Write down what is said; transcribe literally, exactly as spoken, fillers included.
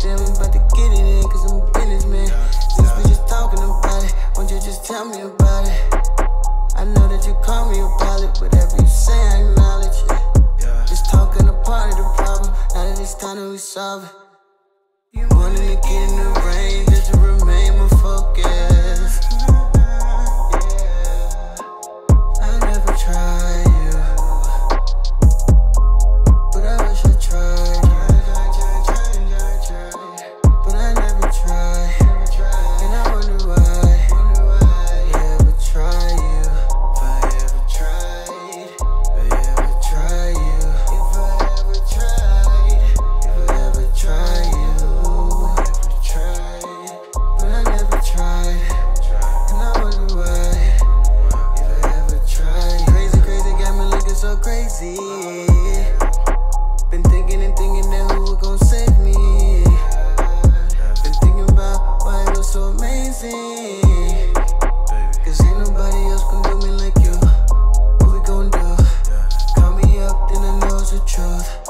Then we about to get it in, cause I'm a businessman. Since we just talking about it, won't you just tell me about it? I know that you call me a pilot, whatever you say I acknowledge it. Just talking a part of the problem, now that it's time that we solve it. You wanted to get in the rain, just to remain my focus. I never tried you, but I wish I tried you. But I never tried, and I wonder why. I ever try you. If I ever tried, if I ever try you. If I ever tried, if I ever try you. Never tried, but I never tried, and I wonder why. If I ever tried. Crazy, crazy, got me looking so crazy. Been thinking and thinking that who was gon' save me. Been thinking about why it was so amazing. Cause ain't nobody else gon' do me like you. What we gon' do? Call me up, then I know it's the truth.